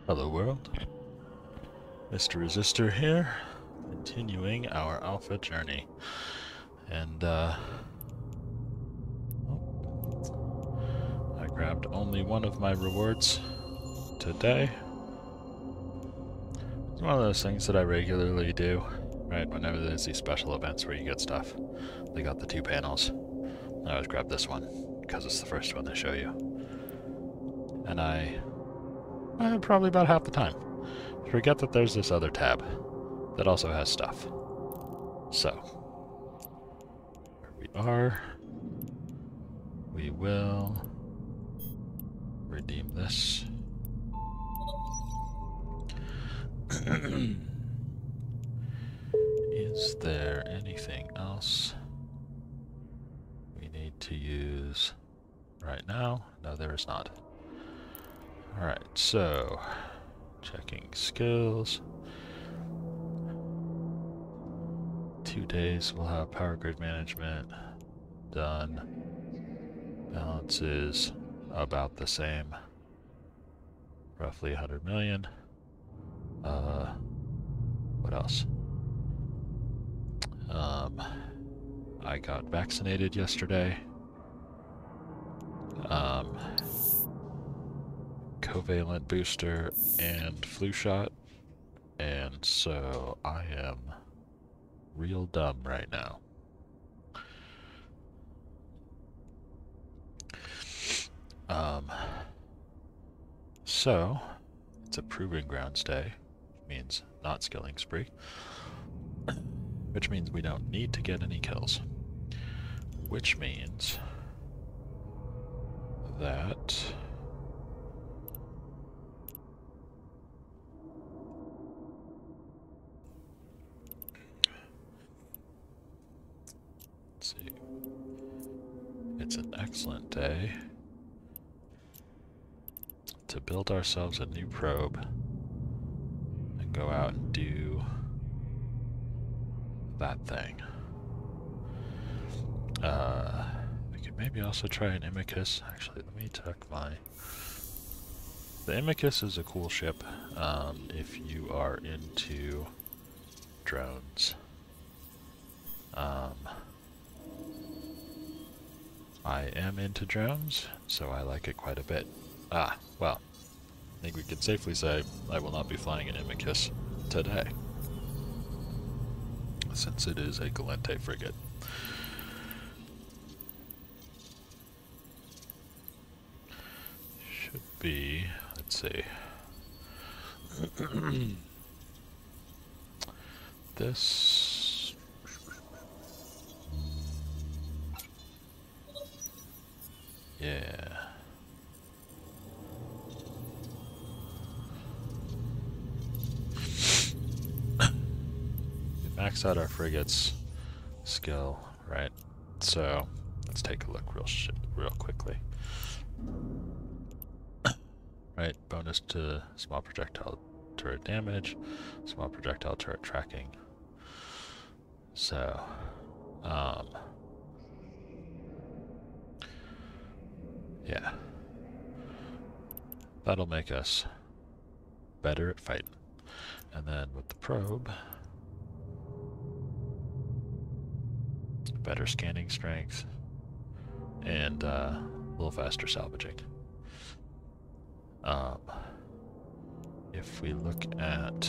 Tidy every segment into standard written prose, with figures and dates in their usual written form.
Hello world, Mr. Resistor here, continuing our alpha journey. And I grabbed only one of my rewards today. It's one of those things that I regularly do, right? Whenever there's these special events where you get stuff. They got the 2 panels. I always grab this one, because it's the first one they show you. And I probably about half the time, forget that there's this other tab that also has stuff. So, here we are. We will redeem this. Is there anything else we need to use right now? No, there is not. Alright, so checking skills. 2 days we'll have power grid management done. Balance is about the same. Roughly 100 million. What else? I got vaccinated yesterday. Covalent booster and flu shot. And so I am real dumb right now. So it's a proving grounds day, which means not skilling spree, which means we don't need to get any kills, which means that let's see, it's an excellent day to build ourselves a new probe and go out and do that thing. We could maybe also try an Imicus. Actually, let me check my... The Imicus is a cool ship if you are into drones. I am into drones, so I like it quite a bit. Well, I think we can safely say I will not be flying an Imicus today, since it is a Gallente frigate. Should be, let's see. This... Yeah. Max out our frigate's skill, right? So let's take a look real quickly. Right, bonus to small projectile turret damage, small projectile turret tracking. So, yeah, that'll make us better at fighting. And then with the probe, better scanning strength, and a little faster salvaging. If we look at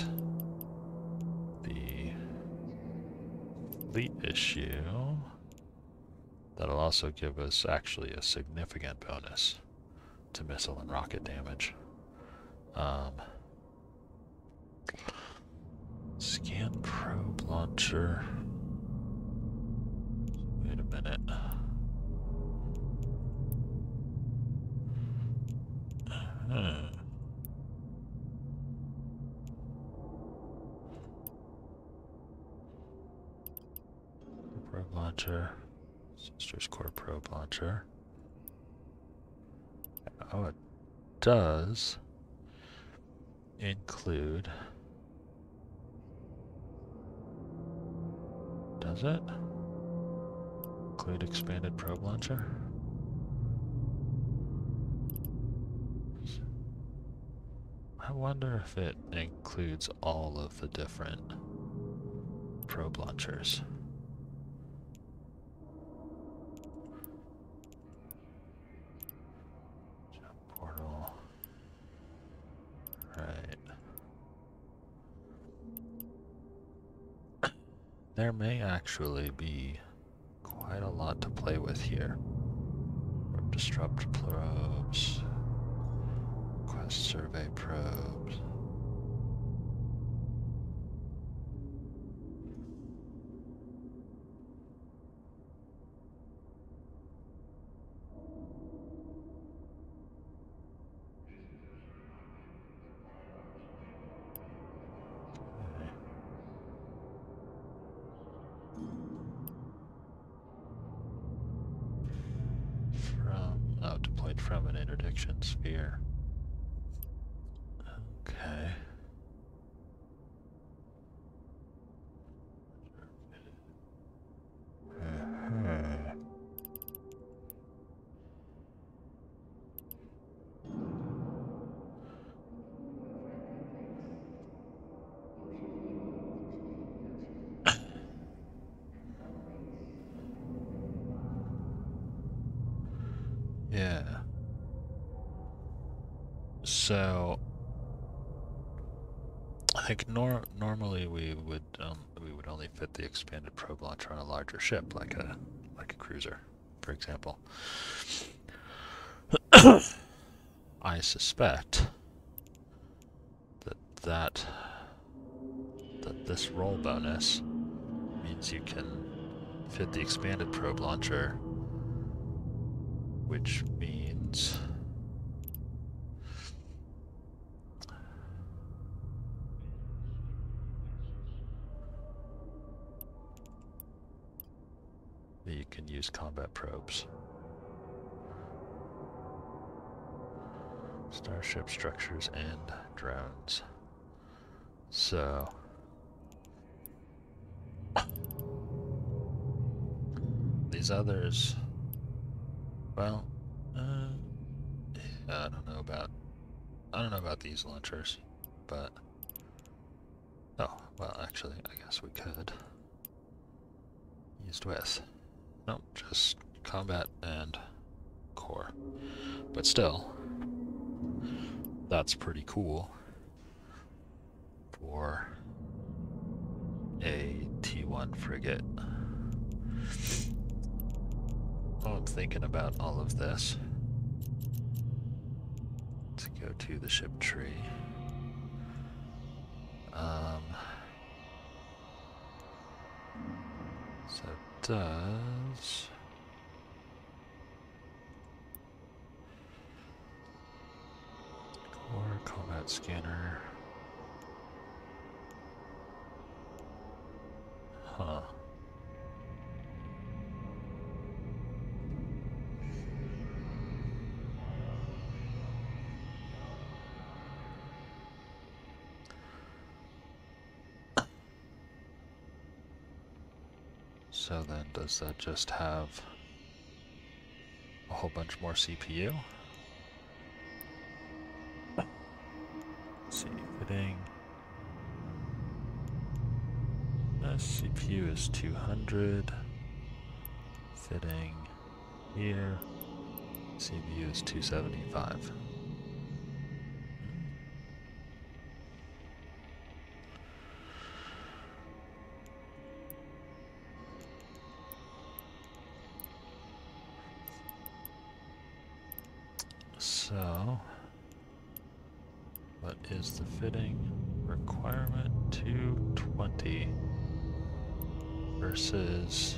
the fleet issue, that'll also give us actually a significant bonus to missile and rocket damage. Scan probe launcher. Wait a minute. Probe launcher. Sister's core probe launcher. Oh, it does include... Does it? Include expanded probe launcher? I wonder if it includes all of the different probe launchers. Jump portal. Right. There may actually be quite a lot to play with here. Disrupt probes, quest survey probes. Deployed from an interdiction sphere. Okay. Yeah. So I think normally we would only fit the expanded probe launcher on a larger ship, like a cruiser, for example. I suspect that this roll bonus means you can fit the expanded probe launcher, which means that you can use combat probes. Starship structures and drones. So these others, well, I don't know about these launchers, but well, actually, I guess we could used with. Nope, just combat and core, but still. That's pretty cool for a T1 frigate. While I'm thinking about all of this, let's go to the ship tree. So it does... Core combat scanner. Huh. So then does that just have a whole bunch more CPU? Let's see, fitting. CPU is 200. Fitting here. CPU is 275. So, what is the fitting requirement? 220 versus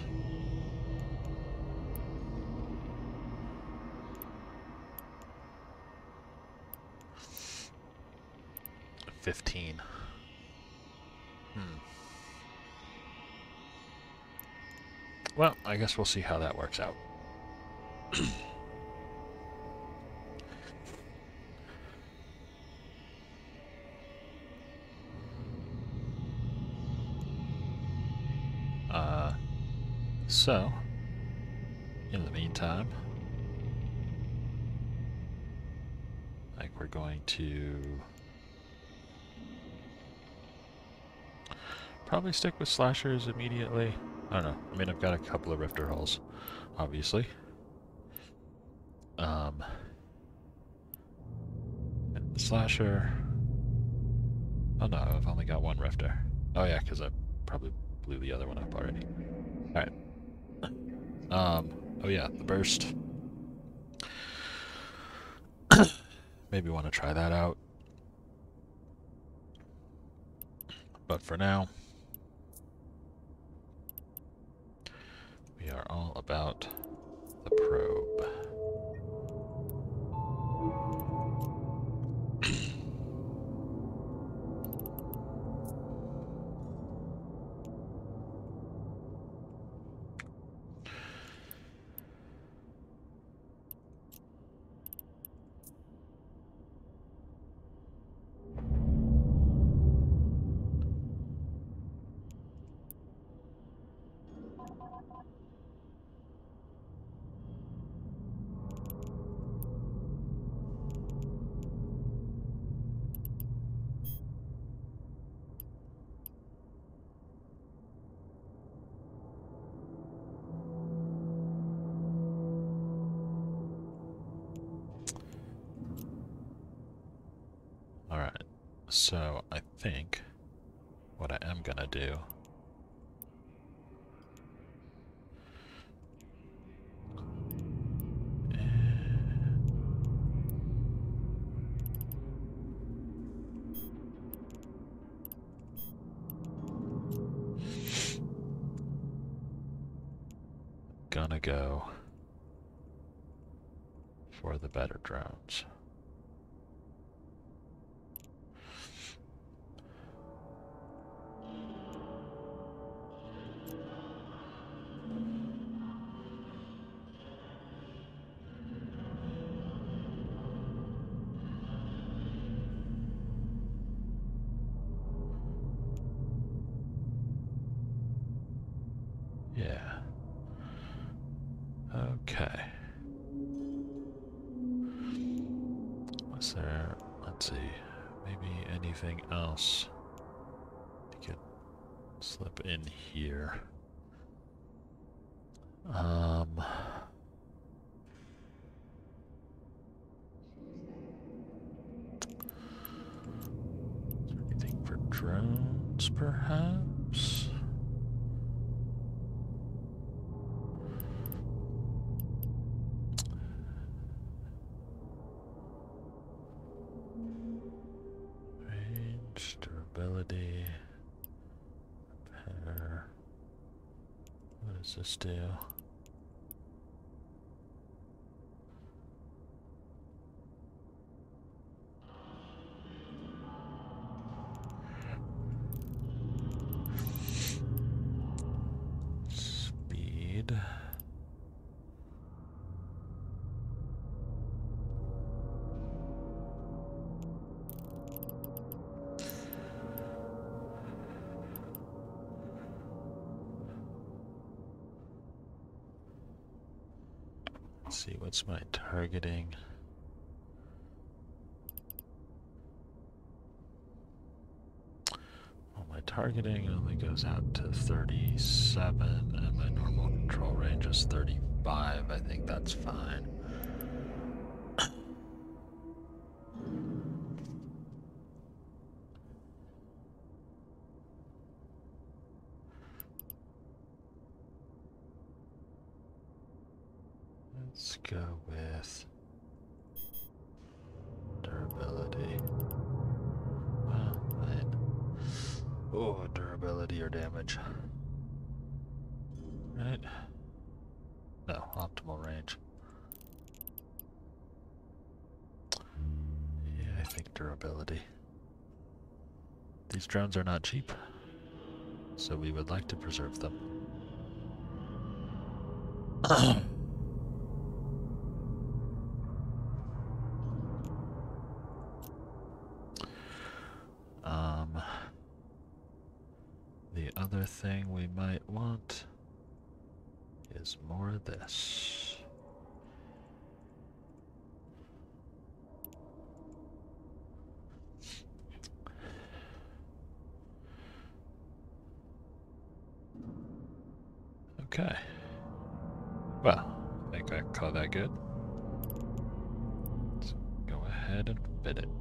15. Well, I guess we'll see how that works out. So, in the meantime, I think we're going to Probably stick with slashers immediately. I don't know. I mean, I've got a couple of rifter hulls, obviously. And the slasher. Oh no, I've only got one rifter. Oh yeah, because I probably blew the other one up already. Alright. Oh yeah, the burst. Maybe want to try that out. But for now, we are all about the probe. Alright, so I think what I am gonna do gonna go for the better drones. Yeah. Okay. Was there, let's see, maybe anything else you could slip in here? Is there anything for drones, perhaps? Range, durability, repair. What does this do? Speed. Let's see, what's my targeting? Well, my targeting only goes out to 37, and my normal control range is 35. I think that's fine. Let's go with durability. Well, oh, durability or damage. Right? No, optimal range. Yeah, I think durability. These drones are not cheap, so we would like to preserve them. The other thing we might want is more of this. Okay. Well, I think I call that good. Let's go ahead and fit it.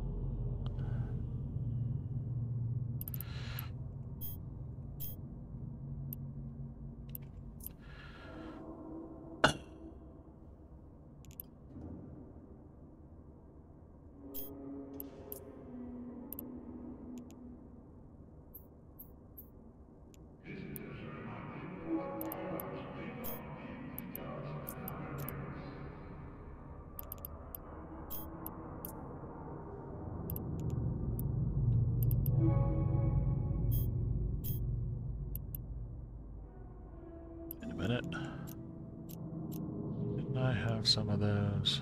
In a minute. Didn't I have some of those?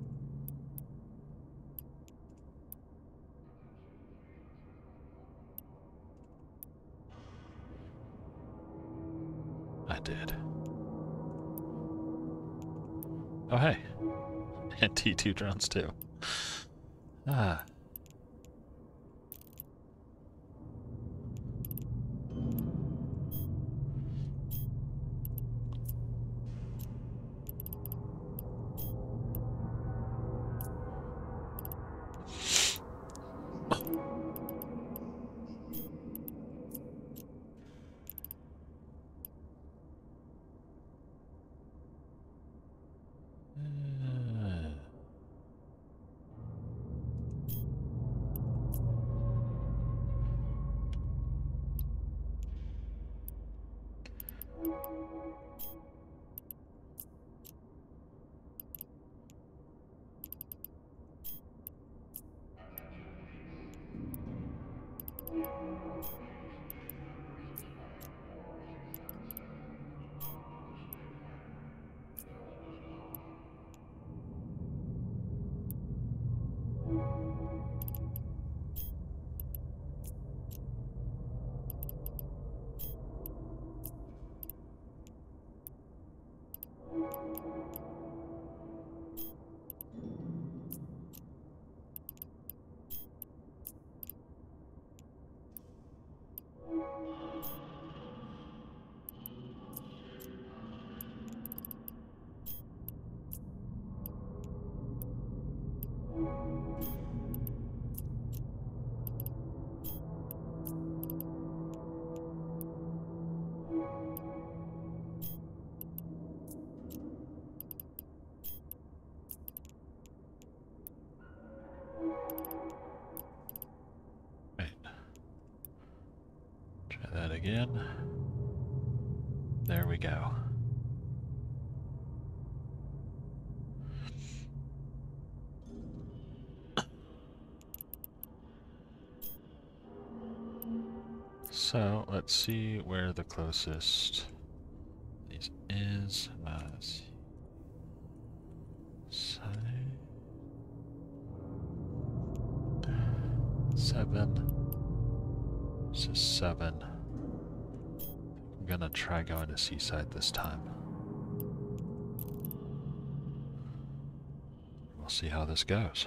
I did. Oh, hey. And T2 drones, too. Ah. Right. Try that again. There we go. So let's see where the closest these is. Let's see. 7. This is 7. I'm gonna try going to Seaside this time. We'll see how this goes.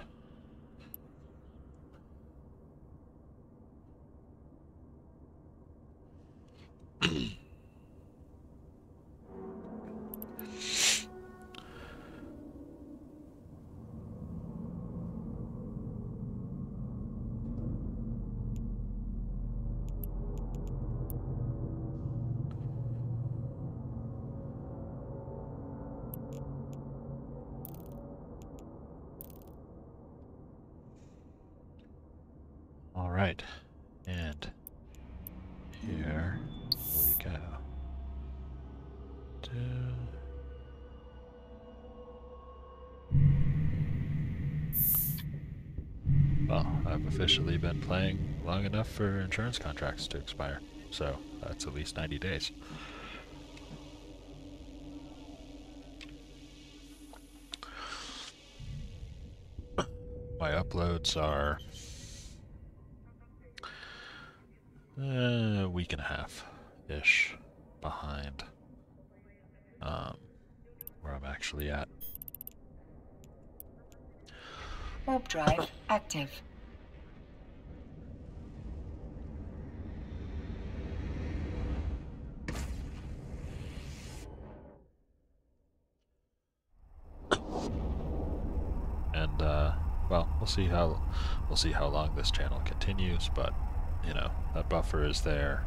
All right, and here we go. Well, I've officially been playing long enough for insurance contracts to expire, so that's at least 90 days. My uploads are a week and a half-ish behind where I'm actually at. Warp drive active. we'll see how long this channel continues, but you know, that buffer is there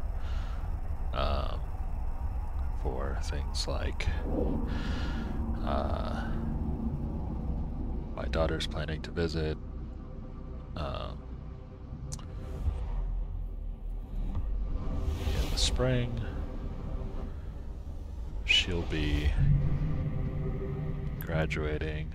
for things like my daughter's planning to visit, in the spring. She'll be graduating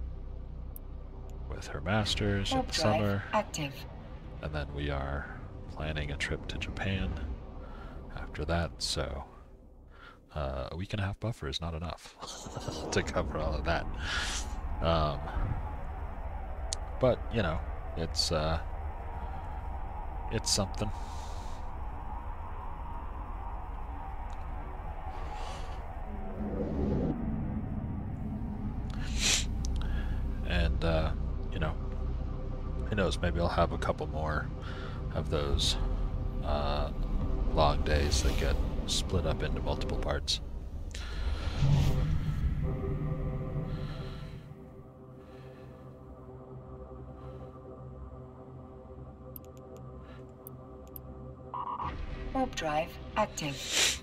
with her master's in the summer, active. and then we are planning a trip to Japan after that, so a week and a half buffer is not enough to cover all of that. But you know, it's something. And you know, who knows, maybe I'll have a couple more of those long days that get split up into multiple parts. Warp drive active.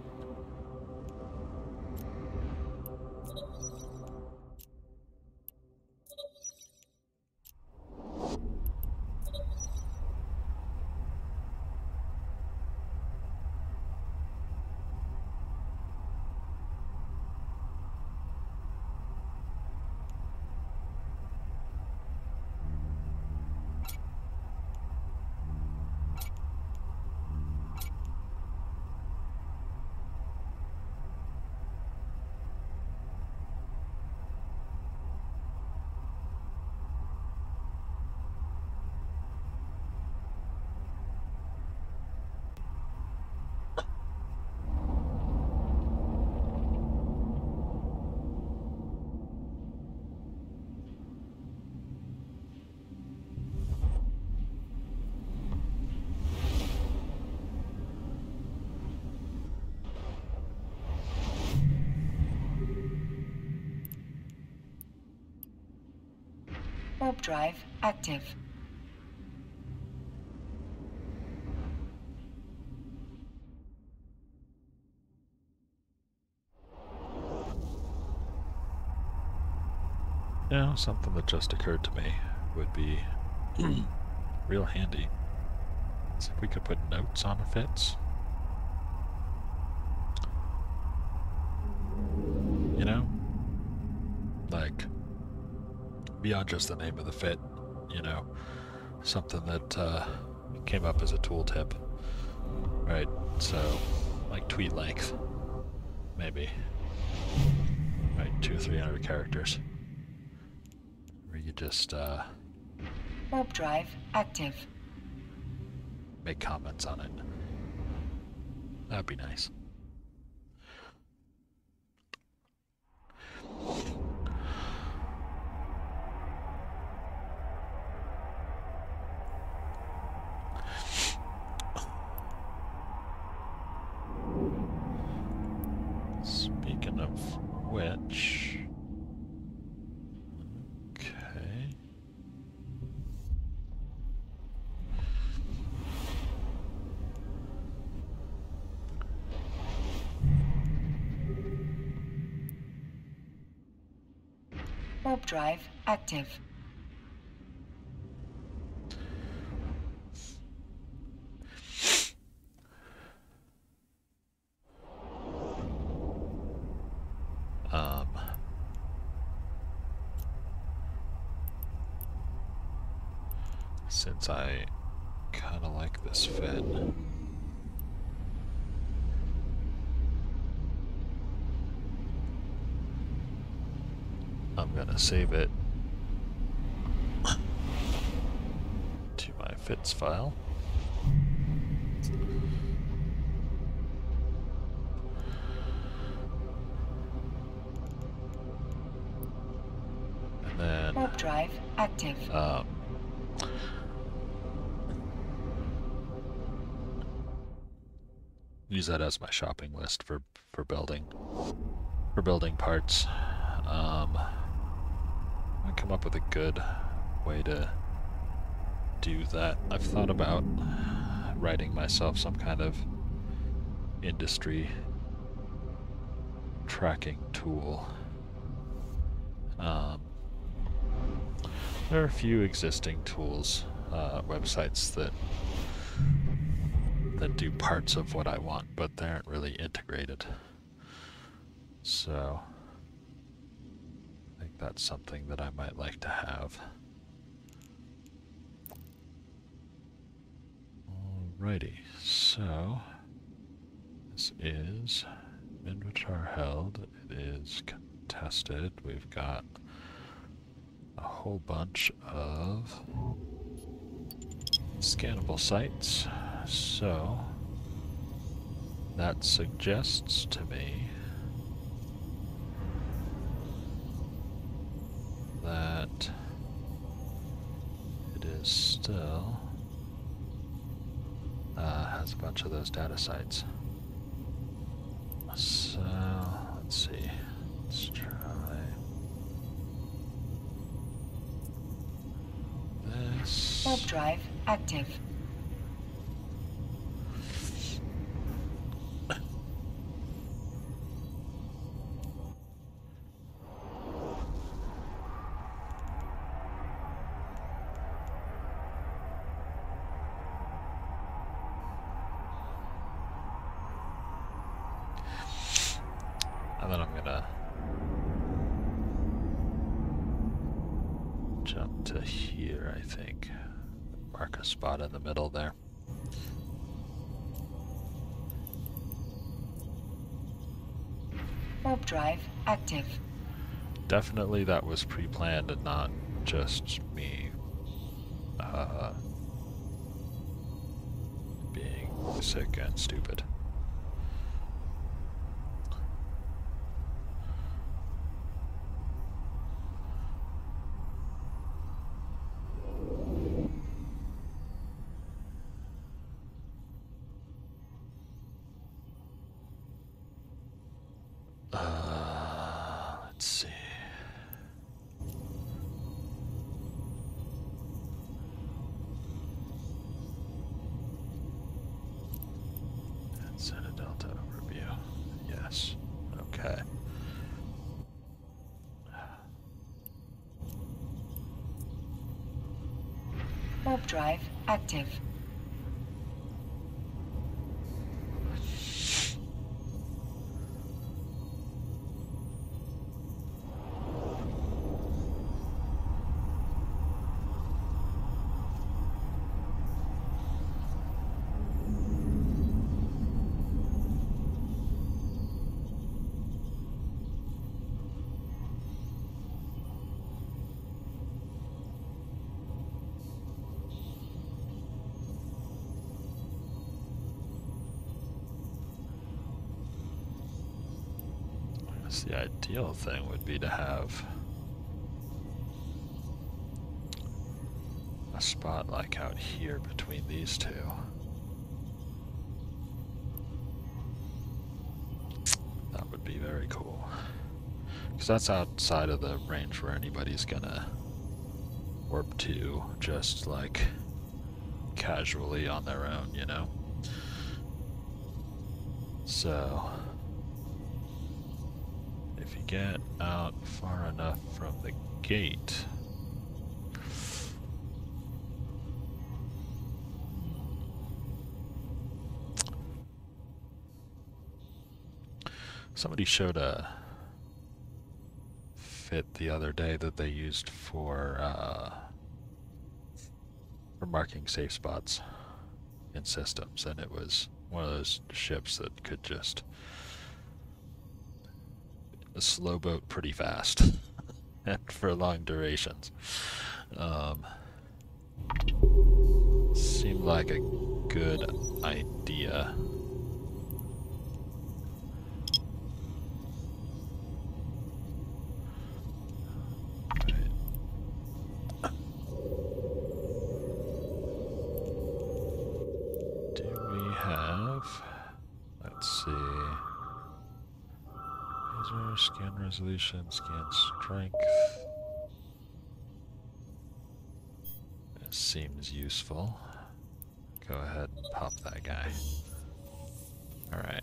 Warp drive active. You know, something that just occurred to me would be real handy. Is if we could put notes on the fits. You know? Like, beyond just the name of the fit, you know? Something that came up as a tooltip. Right, so, like tweet length. Maybe. Right, 200 or 300 characters. Where you just, Warp drive active. make comments on it. That'd be nice. Speaking of which, okay. Warp drive active. Since I kind of like this fit, I'm gonna save it to my fits file. And then Warp drive active. use that as my shopping list for building parts. I come up with a good way to do that. I've thought about writing myself some kind of industry tracking tool. There are a few existing tools, websites that do parts of what I want, but they aren't really integrated. So I think that's something that I might like to have. Alrighty, so this is Minmatar held. It is contested. We've got a whole bunch of scannable sites. So that suggests to me that it is still has a bunch of those data sites. So let's see. Let's try this. Warp drive active. And then I'm gonna jump to here, I think. Mark a spot in the middle there. Warp drive active. Definitely that was pre-planned and not just me being sick and stupid. Let's see. That's in a Delta overview. Yes. Okay. Warp drive active. The ideal thing would be to have a spot like out here between these two. That would be very cool. Because that's outside of the range where anybody's gonna warp to just like casually on their own, you know? So if you get out far enough from the gate, somebody showed a fit the other day that they used for marking safe spots in systems, and it was one of those ships that could just a slow boat pretty fast and for long durations. Seemed like a good idea. Do we have, let's see, laser, scan resolution, scan strength. seems useful. Go ahead and pop that guy. Alright.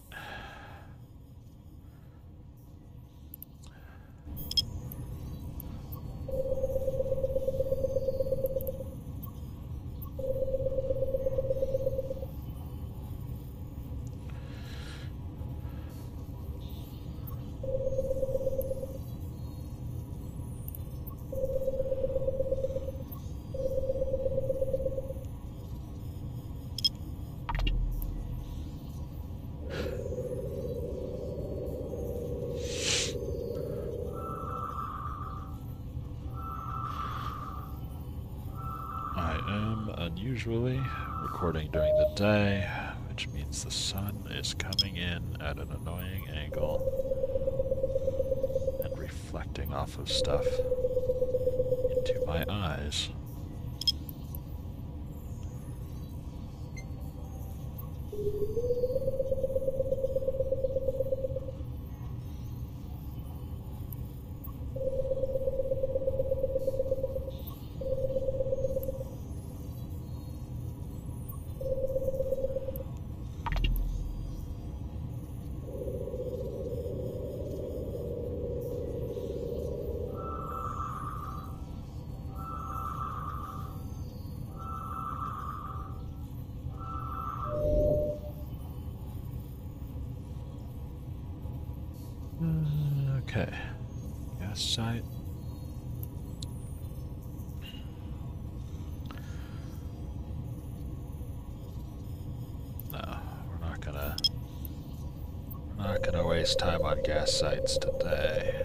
Usually recording during the day, which means the sun is coming in at an annoying angle and reflecting off of stuff into my eyes. Okay, gas site. No, we're not gonna waste time on gas sites today.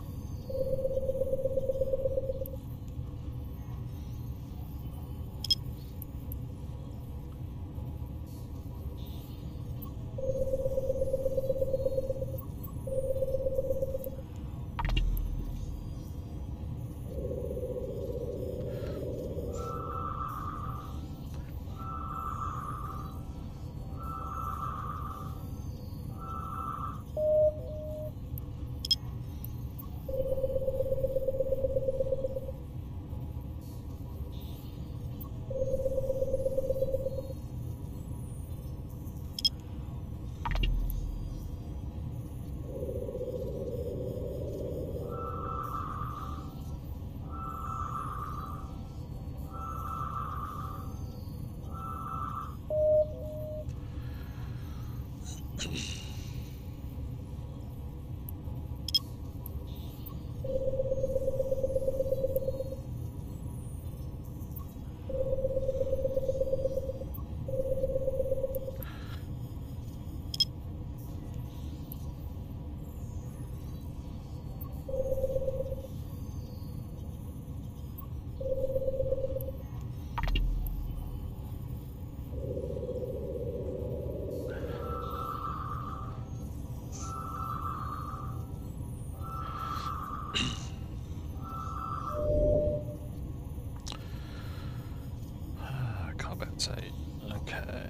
Combat site. Okay.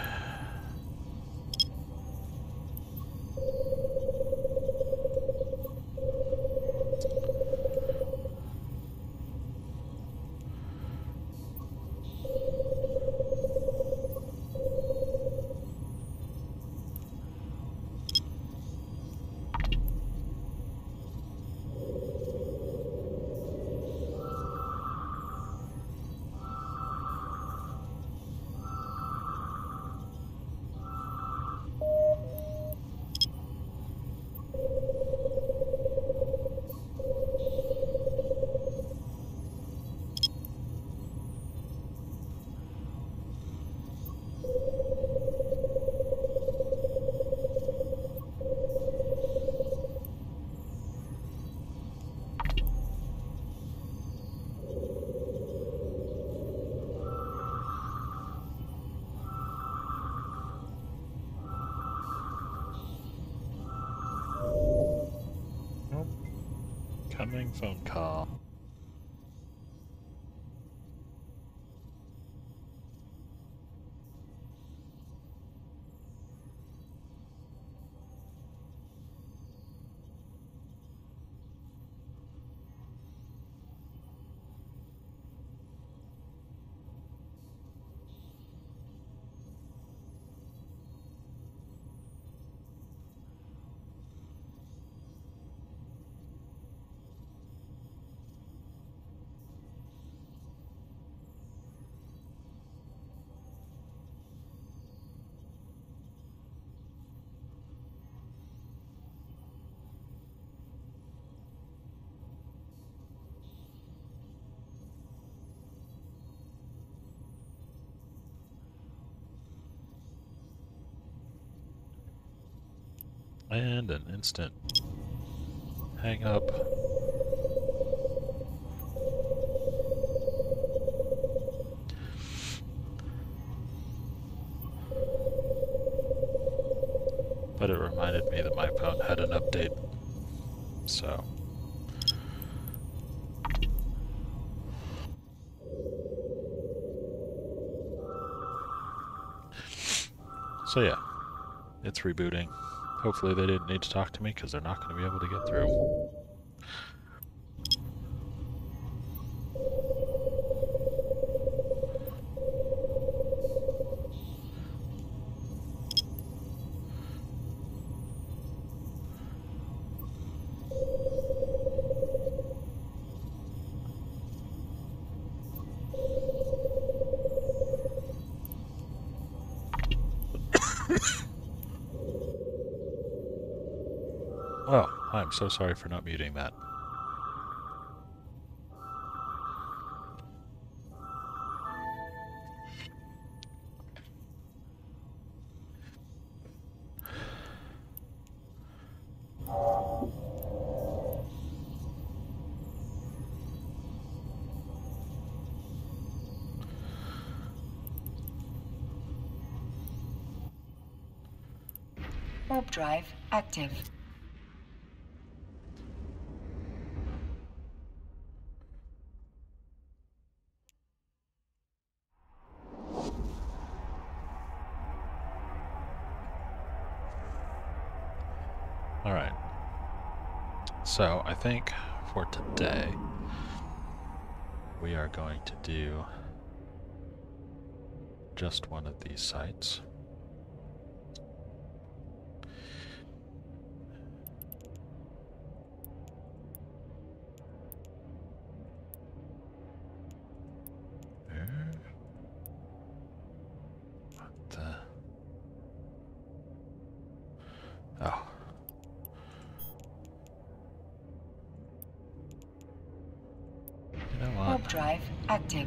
Incoming phone call. And an instant hang up. But it reminded me that my phone had an update, so. So yeah, it's rebooting. Hopefully they didn't need to talk to me because they're not going to be able to get through. Oh, I'm so sorry for not muting that. Warp drive active. Alright. So, I think for today, we are going to do just one of these sites. Oh. You know what? Warp drive active.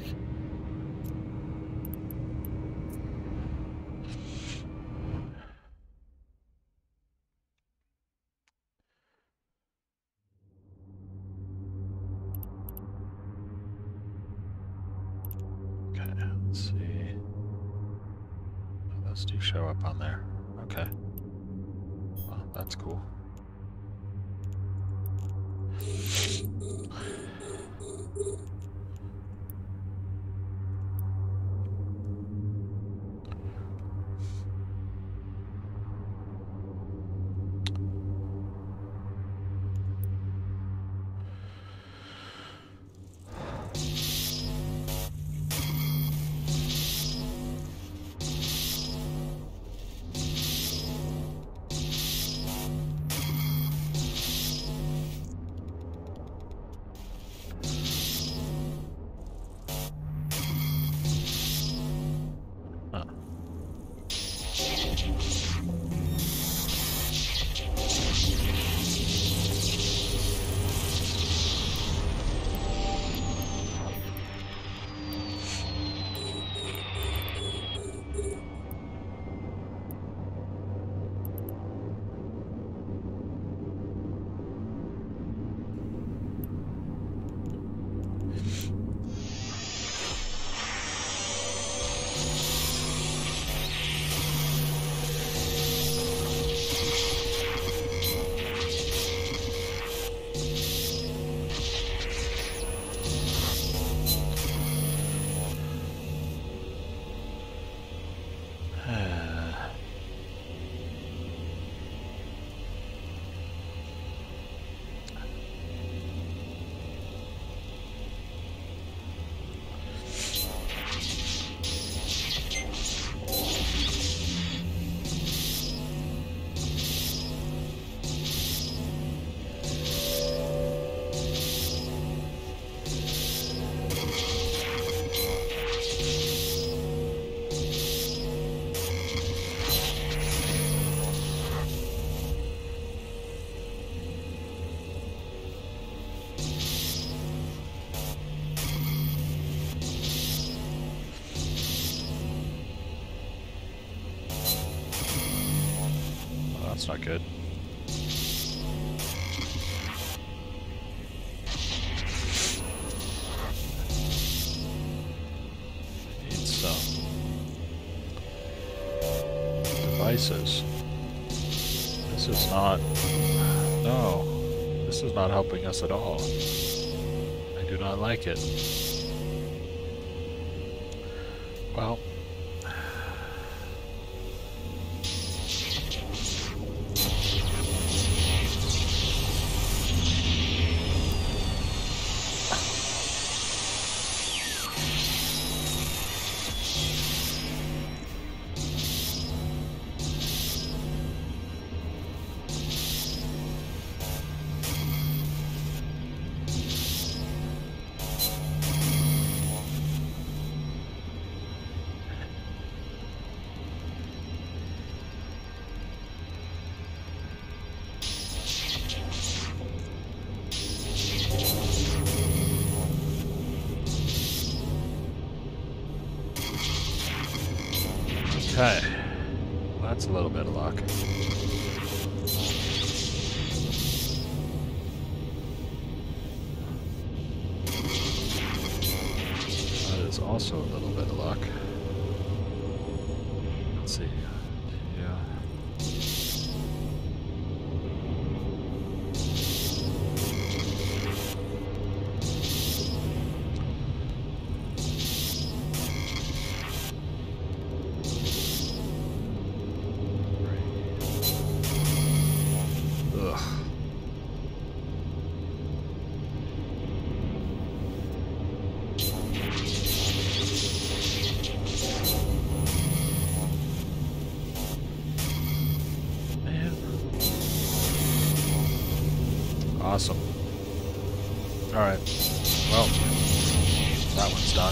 Okay, let's see. Oh, those do show up on there. Okay. Well, that's cool. Huh. Well, that's not good. Need some devices. This is not... No. This is not helping us at all. I do not like it. Well... Okay, well, that's a little bit of luck. That is also a little bit of luck. Let's see. Yeah. Awesome. Alright. Well, that one's done.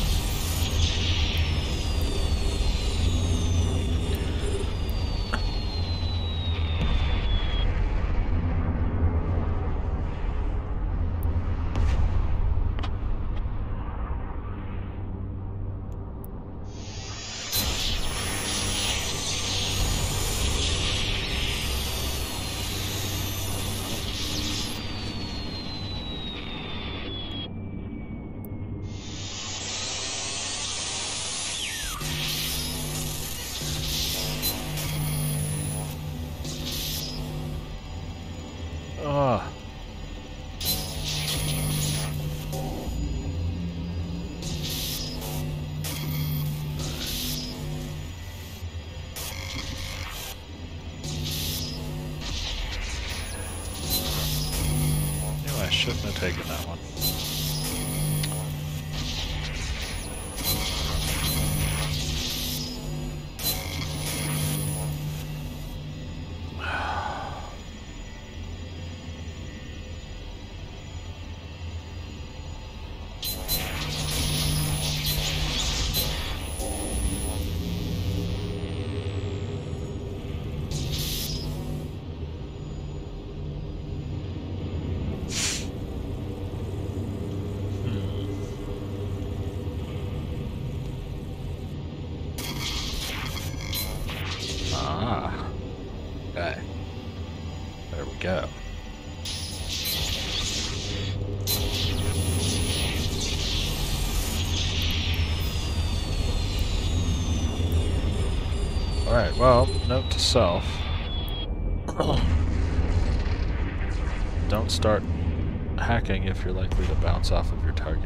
Ugh. Knew I shouldn't have taken that one. Ah. Okay. There we go. Alright, well, note to self. Don't start hacking if you're likely to bounce off of your target.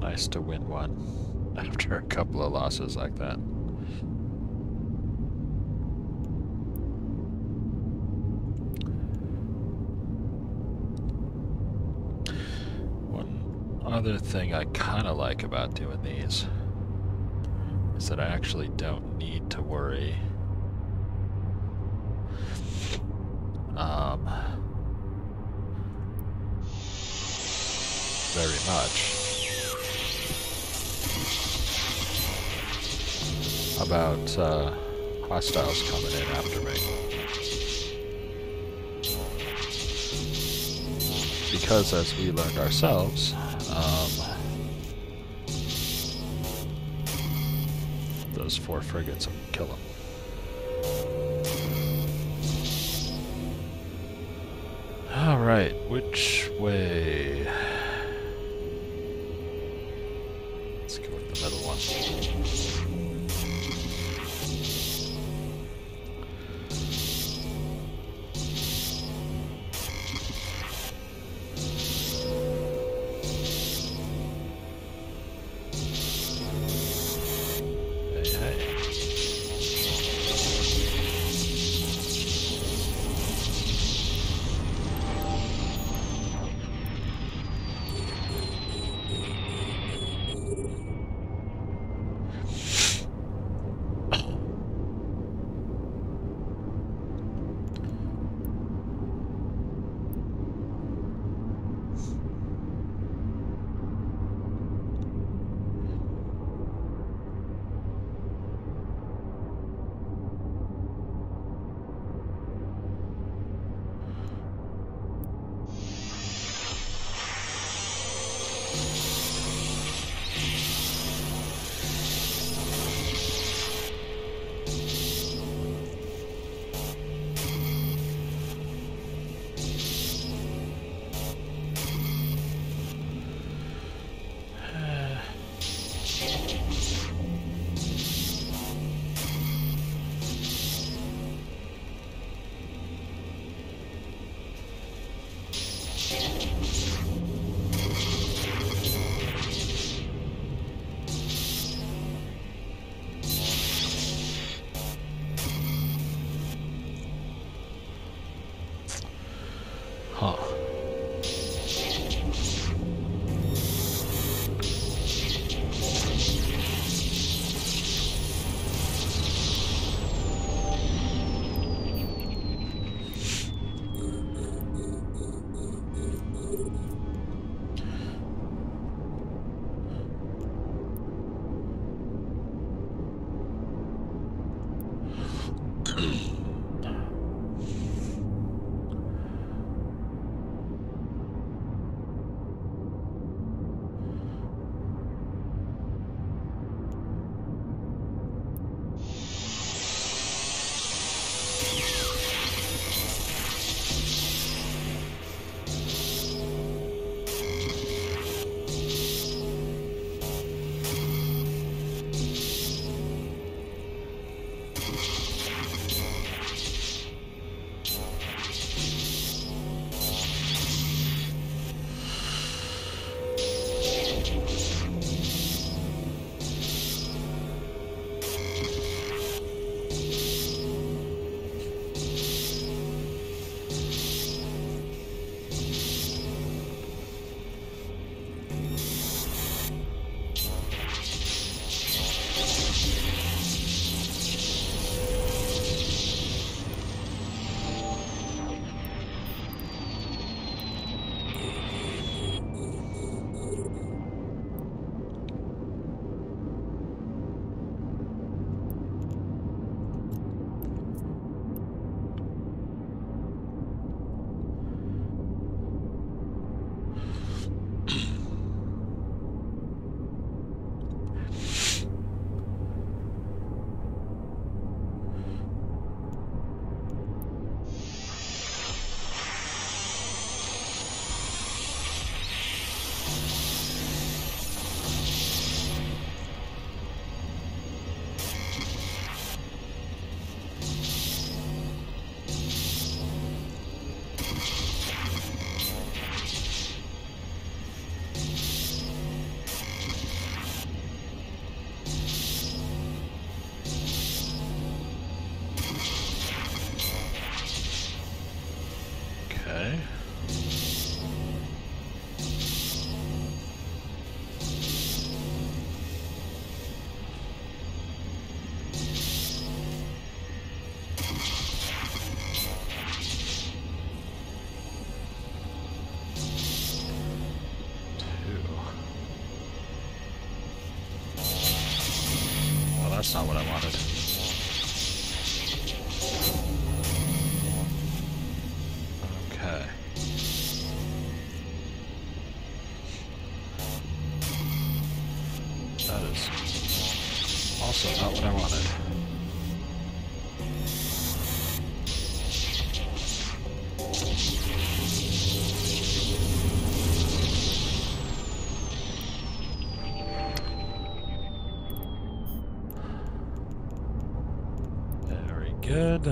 Nice to win one after a couple of losses like that. One other thing I kind of like about doing these is that I actually don't need to worry very much about hostiles coming in after me. Because as we learned ourselves, those 4 frigates will kill them. Alright, which way? Let's go with the middle one. Huh. That's not what I wanted. Okay. That is also not what I wanted. Very good.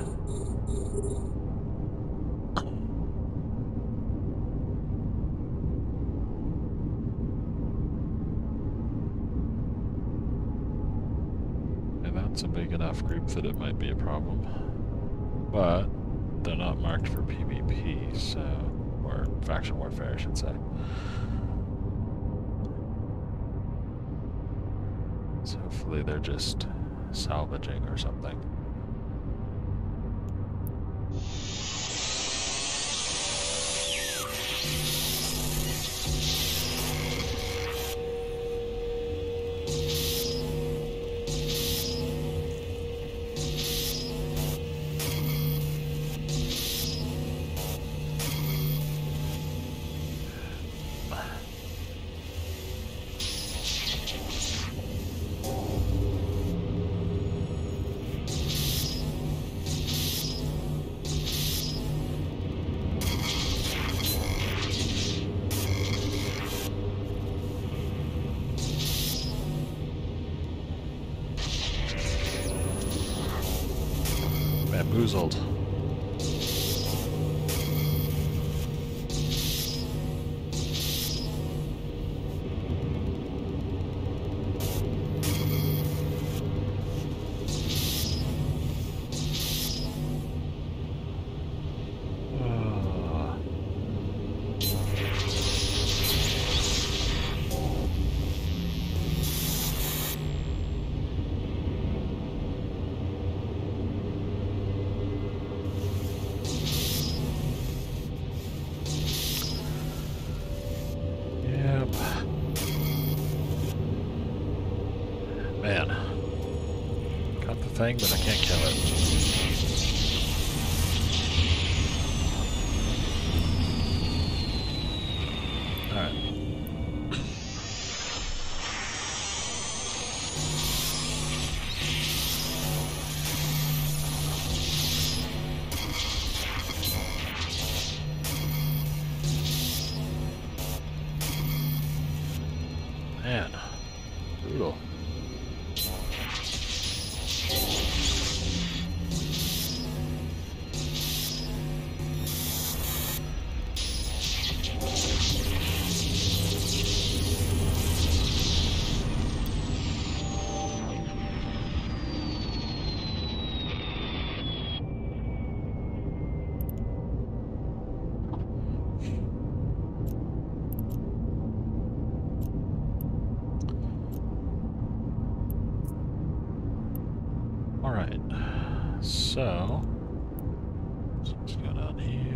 It's a big enough group that it might be a problem. But they're not marked for PvP, so, or faction warfare, I should say. So hopefully they're just salvaging or something. Bamboozled. Man. Got the thing, but I can't kill it. Alright. Man. Brutal. Alright, so what's going on here?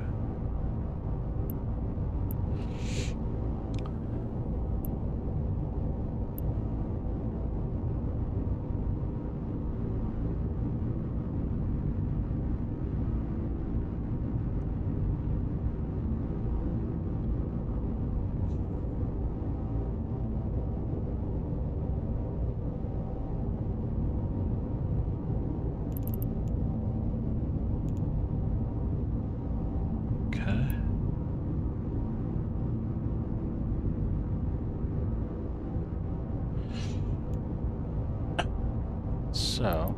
So,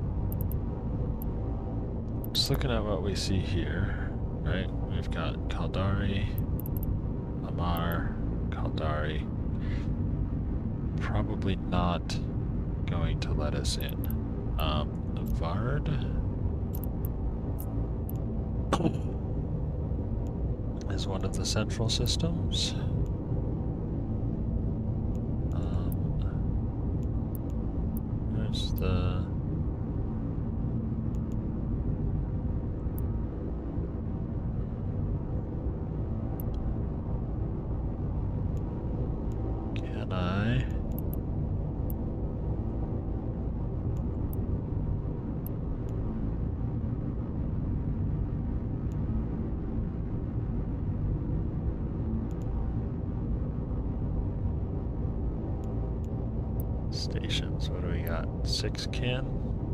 just looking at what we see here, right? We've got Caldari, Lamar, Caldari. Probably not going to let us in. Vard is one of the central systems. There's the Stations, what do we got? 6 kin?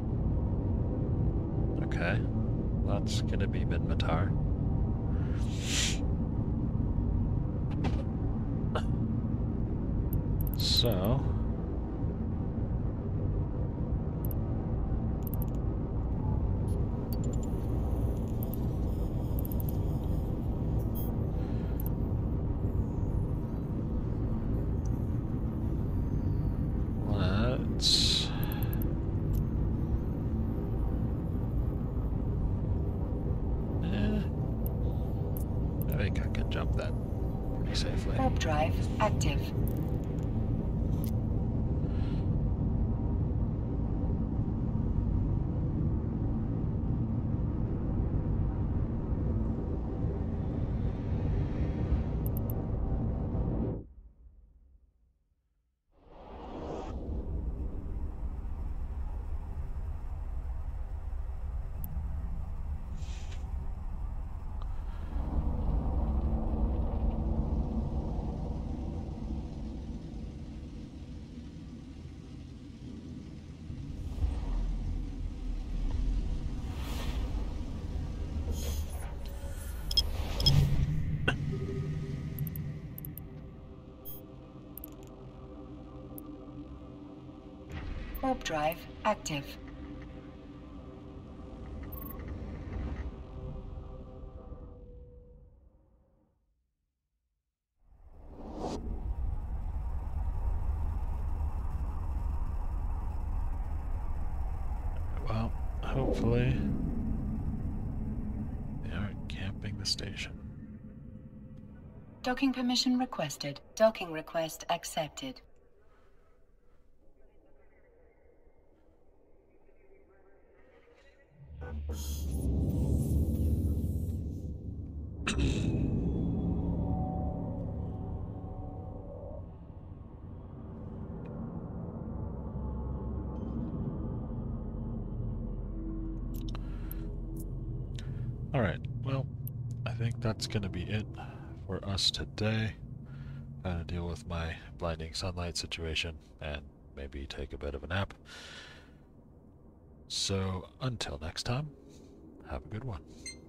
Okay. That's gonna be Minmatar. So... let's... I think I can jump that pretty safely. Warp drive active. Warp drive active. Well, hopefully they aren't camping the station. Docking permission requested. Docking request accepted. Alright, well, I think that's gonna be it for us today. Gotta deal with my blinding sunlight situation and maybe take a bit of a nap. So, until next time, have a good one.